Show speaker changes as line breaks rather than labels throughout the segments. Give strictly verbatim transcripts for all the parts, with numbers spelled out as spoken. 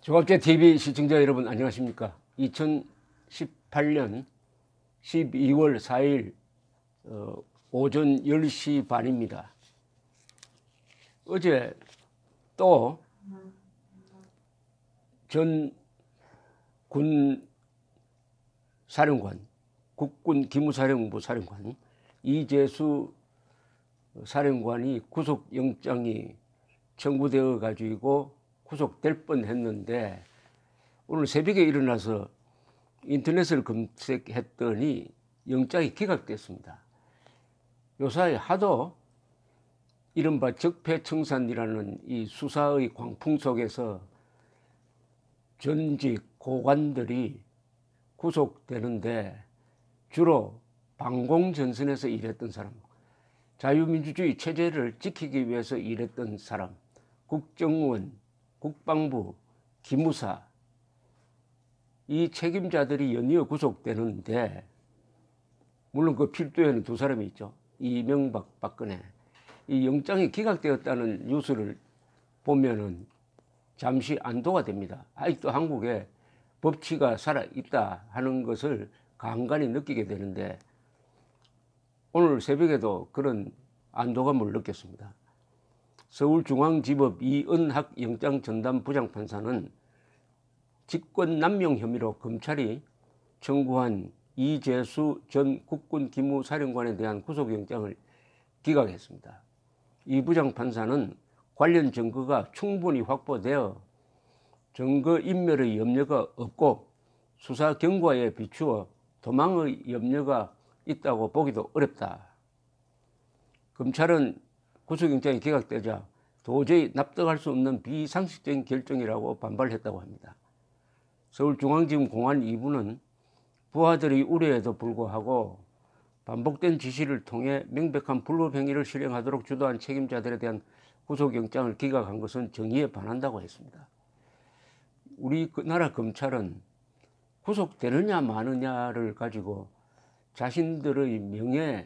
종합제티비 시청자 여러분 안녕하십니까. 이천십팔 년 십이월 사일 어, 오전 열 시 반입니다. 어제 또 전 군 사령관, 국군 기무사령부 사령관 이재수 사령관이 구속영장이 청구되어 가지고 구속될 뻔했는데 오늘 새벽에 일어나서 인터넷을 검색했더니 영장이 기각됐습니다. 요사이 하도 이른바 적폐청산이라는 이 수사의 광풍 속에서 전직 고관들이 구속되는데 주로 방공전선에서 일했던 사람, 자유민주주의 체제를 지키기 위해서 일했던 사람, 국정원, 국방부, 기무사 이 책임자들이 연이어 구속되는데, 물론 그 필두에는 두 사람이 있죠. 이명박, 박근혜. 이 영장이 기각되었다는 뉴스를 보면은 잠시 안도가 됩니다. 아직도 한국에 법치가 살아있다 하는 것을 간간히 느끼게 되는데 오늘 새벽에도 그런 안도감을 느꼈습니다. 서울중앙지법 이은학 영장전담 부장판사는 직권남용 혐의로 검찰이 청구한 이재수 전 국군 기무사령관에 대한 구속영장을 기각했습니다. 이 부장판사는 관련 증거가 충분히 확보되어 증거인멸의 염려가 없고 수사 경과에 비추어 도망의 염려가 있다고 보기도 어렵다. 검찰은 구속영장이 기각되자 도저히 납득할 수 없는 비상식적인 결정이라고 반발했다고 합니다. 서울중앙지검 공안 이 부는 부하들의 우려에도 불구하고 반복된 지시를 통해 명백한 불법 행위를 실행하도록 주도한 책임자들에 대한 구속영장을 기각한 것은 정의에 반한다고 했습니다. 우리 나라 검찰은 구속되느냐 마느냐를 가지고 자신들의 명예,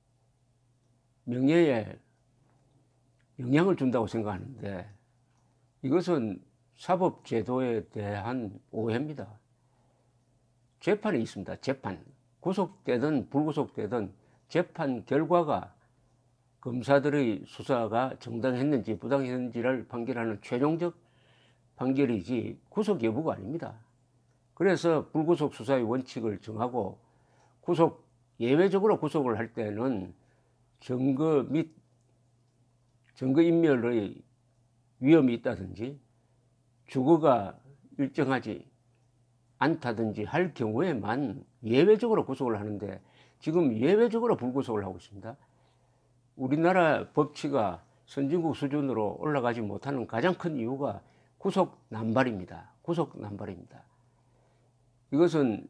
명예에 영향을 준다고 생각하는데 이것은 사법제도에 대한 오해입니다. 재판이 있습니다. 재판. 구속되든 불구속되든 재판 결과가 검사들의 수사가 정당했는지 부당했는지를 판결하는 최종적 판결이지 구속 여부가 아닙니다. 그래서 불구속 수사의 원칙을 정하고 구속, 예외적으로 구속을 할 때는 증거 및 증거인멸의 위험이 있다든지 주거가 일정하지 않다든지 할 경우에만 예외적으로 구속을 하는데 지금 예외적으로 불구속을 하고 있습니다. 우리나라 법치가 선진국 수준으로 올라가지 못하는 가장 큰 이유가 구속 남발입니다. 구속 남발입니다. 이것은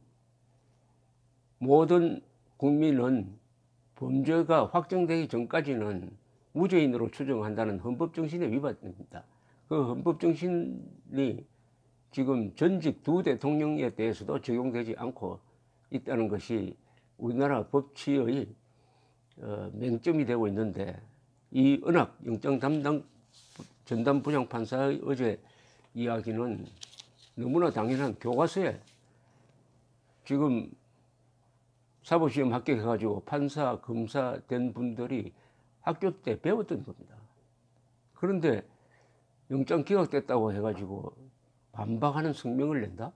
모든 국민은 범죄가 확정되기 전까지는 무죄인으로 추정한다는 헌법정신의 위반입니다. 그 헌법정신이 지금 전직 두 대통령에 대해서도 적용되지 않고 있다는 것이 우리나라 법치의 어, 맹점이 되고 있는데 이 은학 영장 담당 전담 부장판사의 어제 이야기는 너무나 당연한 교과서에 지금 사법시험 합격해가지고 판사, 검사 된 분들이 학교 때 배웠던 겁니다. 그런데 영장 기각됐다고 해가지고 반박하는 성명을 낸다?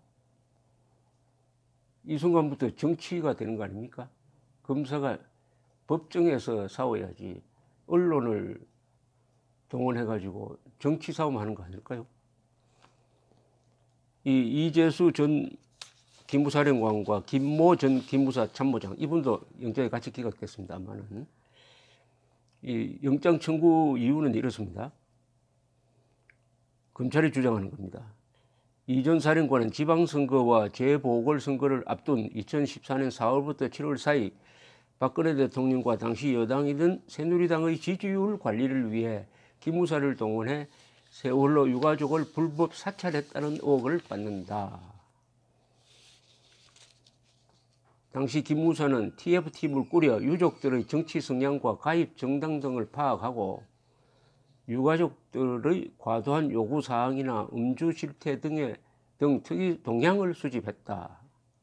이 순간부터 정치가 되는 거 아닙니까? 검사가 법정에서 싸워야지 언론을 동원해가지고 정치 싸움하는 거 아닐까요? 이 이재수 전 기무사령관과 김모 전 기무사 참모장 이분도 영장이 같이 기각됐습니다만은 이 영장 청구 이유는 이렇습니다. 검찰이 주장하는 겁니다. 이 전 사령관은 지방선거와 재보궐선거를 앞둔 이천십사 년 사월부터 칠월 사이 박근혜 대통령과 당시 여당이던 새누리당의 지지율 관리를 위해 기무사를 동원해 세월호 유가족을 불법 사찰했다는 의혹을 받는다. 당시 기무사는 티에프팀을 꾸려 유족들의 정치 성향과 가입 정당 등을 파악하고 유가족들의 과도한 요구사항이나 음주 실태 등의 등 특이 동향을 수집했다.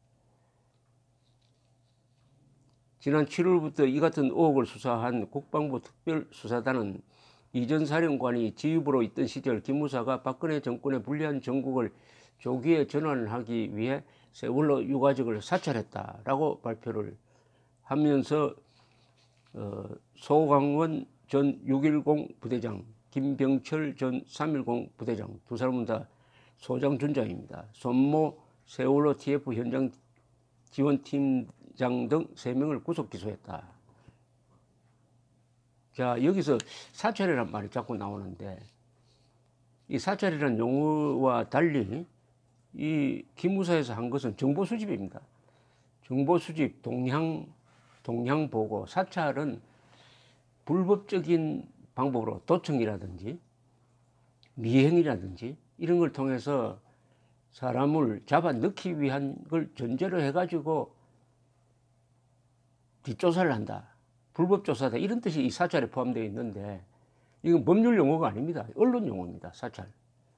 지난 칠월부터 이 같은 의혹을 수사한 국방부 특별수사단은 이전 사령관이 지휘부로 있던 시절 김무사가 박근혜 정권의 불리한 정국을 조기에 전환하기 위해 세월호 유가족을 사찰했다라고 발표를 하면서 어, 소강원 전 육일공 부대장, 김병철 전 삼일공 부대장 두 사람은 다 소장 준장입니다. 손모 세월호 티에프 현장 지원팀장 등 세 명을 구속 기소했다. 자, 여기서 사찰이란 말이 자꾸 나오는데 이 사찰이라는 용어와 달리 이 기무사에서 한 것은 정보 수집입니다. 정보 수집, 동향, 동향 보고. 사찰은 불법적인 방법으로 도청이라든지 미행이라든지 이런 걸 통해서 사람을 잡아 넣기 위한 걸 전제로 해가지고 뒷조사를 한다. 불법 조사다. 이런 뜻이 이 사찰에 포함되어 있는데 이건 법률 용어가 아닙니다. 언론 용어입니다. 사찰.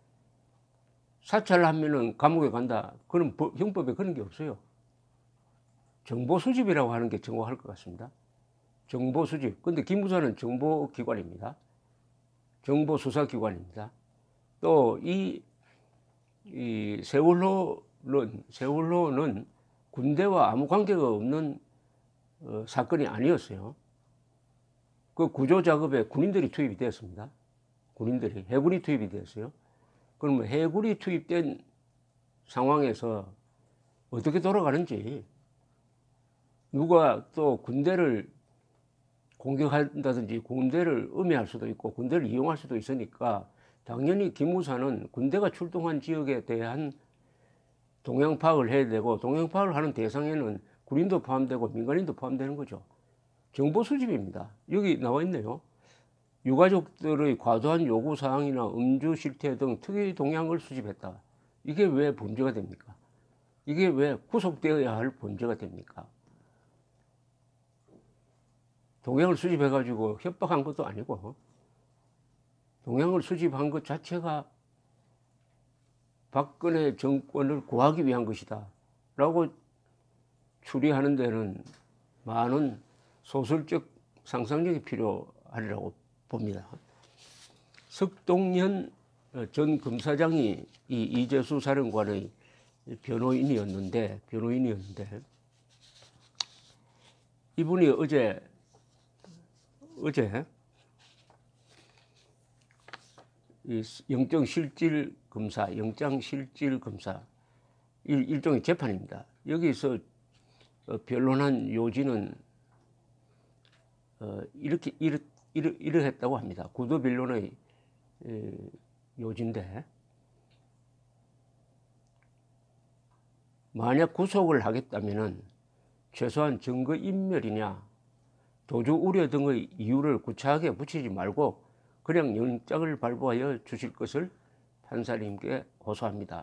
사찰하면은 감옥에 간다. 그런 법, 형법에 그런 게 없어요. 정보 수집이라고 하는 게 정확할 것 같습니다. 정보 수집. 근데 기무사는 정보기관입니다. 정보수사기관입니다. 또 이 이 세월호는 세월호는 군대와 아무 관계가 없는 어, 사건이 아니었어요. 그 구조 작업에 군인들이 투입이 되었습니다. 군인들이 해군이 투입이 되었어요. 그러면 해군이 투입된 상황에서 어떻게 돌아가는지, 누가 또 군대를 공격한다든지 군대를 음해할 수도 있고 군대를 이용할 수도 있으니까 당연히 기무사는 군대가 출동한 지역에 대한 동향 파악을 해야 되고, 동향 파악을 하는 대상에는 군인도 포함되고 민간인도 포함되는 거죠. 정보 수집입니다. 여기 나와 있네요. 유가족들의 과도한 요구사항이나 음주 실태 등 특이 동향을 수집했다. 이게 왜 범죄가 됩니까? 이게 왜 구속되어야 할 범죄가 됩니까? 동향을 수집해가지고 협박한 것도 아니고, 동향을 수집한 것 자체가 박근혜 정권을 구하기 위한 것이다 라고 추리하는 데는 많은 소설적 상상력이 필요하리라고 봅니다. 석동현 전 검사장이 이 이재수 사령관의 변호인이었는데, 변호인이었는데, 이분이 어제, 어제, 이 영장실질 검사, 영장실질 검사, 일, 일종의 재판입니다. 여기서 변론한 요지는 어, 이렇게 이러, 이러, 이러했다고 합니다. 구도 변론의 에, 요지인데, 만약 구속을 하겠다면은 최소한 증거 인멸이냐, 도주 우려 등의 이유를 구차하게 붙이지 말고 그냥 영장을 발부하여 주실 것을 판사님께 호소합니다.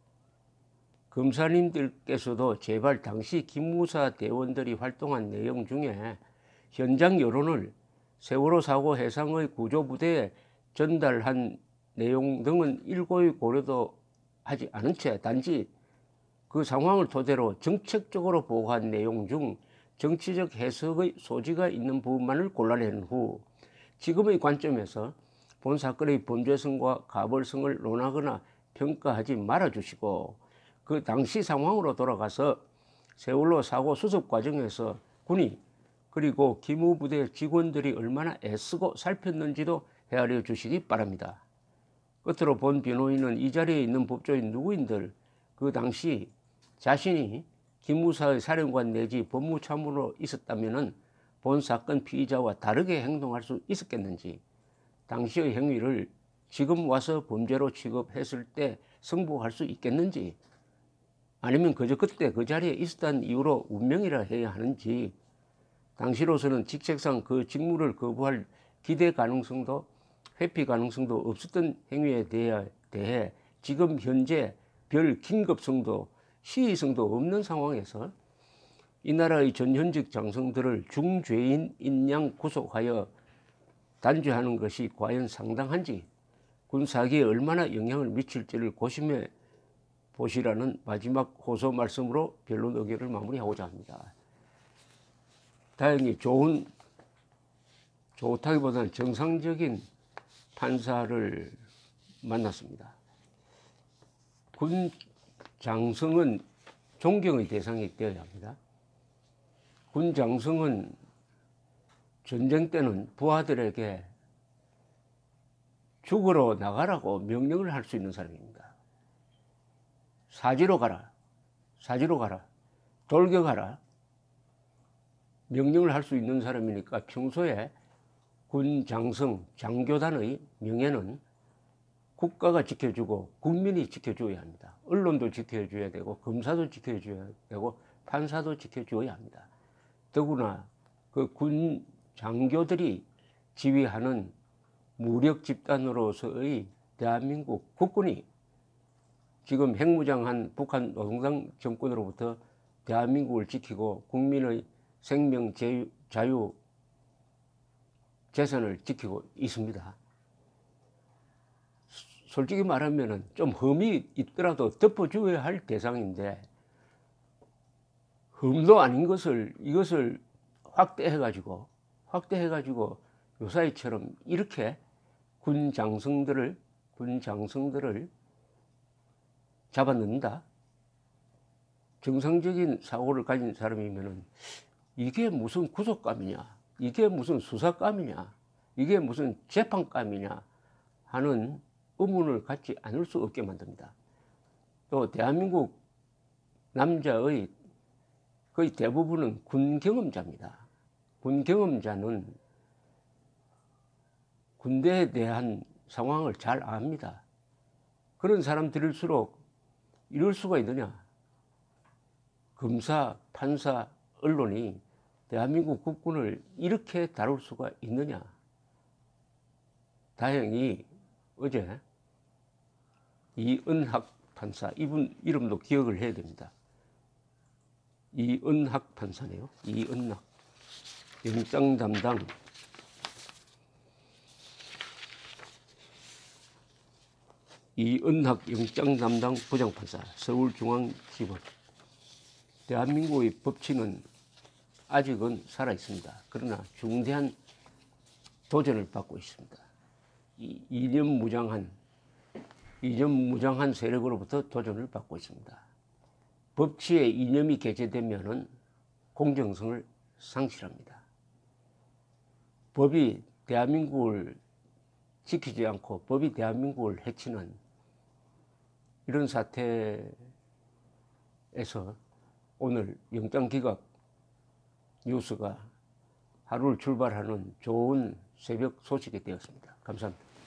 검사님들께서도 제발 당시 기무사 대원들이 활동한 내용 중에 현장 여론을 세월호 사고 해상의 구조부대에 전달한 내용 등은 일고의 고려도 하지 않은 채 단지 그 상황을 토대로 정책적으로 보고한 내용 중 정치적 해석의 소지가 있는 부분만을 골라낸 후 지금의 관점에서 본 사건의 범죄성과 가벌성을 논하거나 평가하지 말아주시고, 그 당시 상황으로 돌아가서 세월호 사고 수습 과정에서 군이 그리고 기무부대 직원들이 얼마나 애쓰고 살폈는지도 헤아려 주시기 바랍니다. 끝으로 본 변호인은 이 자리에 있는 법조인 누구인들 그 당시 자신이 기무사의 사령관 내지 법무참모로 있었다면 본 사건 피의자와 다르게 행동할 수 있었겠는지, 당시의 행위를 지금 와서 범죄로 취급했을 때 승복할 수 있겠는지, 아니면 그저 그때 그 자리에 있었다는 이유로 운명이라 해야 하는지, 당시로서는 직책상 그 직무를 거부할 기대 가능성도 회피 가능성도 없었던 행위에 대해, 대해 지금 현재 별 긴급성도 시의성도 없는 상황에서 이 나라의 전현직 장성들을 중죄인인 양 구속하여 단죄하는 것이 과연 상당한지 군사기에 얼마나 영향을 미칠지를 고심해 보시라는 마지막 호소 말씀으로 변론 의견을 마무리하고자 합니다. 다행히 좋은, 좋다기보다는 정상적인 판사를 만났습니다. 군 장성은 존경의 대상이 되어야 합니다. 군 장성은 전쟁 때는 부하들에게 죽으러 나가라고 명령을 할 수 있는 사람입니다. 사지로 가라, 사지로 가라, 돌격하라 명령을 할 수 있는 사람이니까 평소에 군 장성, 장교단의 명예는 국가가 지켜주고 국민이 지켜줘야 합니다. 언론도 지켜줘야 되고 검사도 지켜줘야 되고 판사도 지켜줘야 합니다. 더구나 그 군 장교들이 지휘하는 무력 집단으로서의 대한민국 국군이 지금 핵무장한 북한 노동당 정권으로부터 대한민국을 지키고 국민의 생명, 자유, 자유 재산을 지키고 있습니다. 솔직히 말하면 좀 흠이 있더라도 덮어줘야 할 대상인데 흠도 아닌 것을 이것을 확대해가지고 확대해가지고 요사이처럼 이렇게 군 장성들을 군 장성들을 잡아넣는다. 정상적인 사고를 가진 사람이면은 이게 무슨 구속감이냐, 이게 무슨 수사감이냐, 이게 무슨 재판감이냐 하는 의문을 갖지 않을 수 없게 만듭니다. 또 대한민국 남자의 거의 대부분은 군 경험자입니다. 군 경험자는 군대에 대한 상황을 잘 압니다. 그런 사람들일수록 이럴 수가 있느냐. 검사, 판사, 언론이 대한민국 국군을 이렇게 다룰 수가 있느냐. 다행히 어제 이은학 판사, 이분 이름도 기억을 해야 됩니다. 이은학 판사네요. 이은학 영장 담당 이은학 영장 담당 부장판사, 서울중앙지법. 대한민국의 법치는 아직은 살아 있습니다. 그러나 중대한 도전을 받고 있습니다. 이 이념무장한 이념무장한 세력으로부터 도전을 받고 있습니다. 법치에 이념이 개재되면은 공정성을 상실합니다. 법이 대한민국을 지키지 않고 법이 대한민국을 해치는 이런 사태에서 오늘 영장기각 뉴스가 하루를 출발하는 좋은 새벽 소식이 되었습니다. 감사합니다.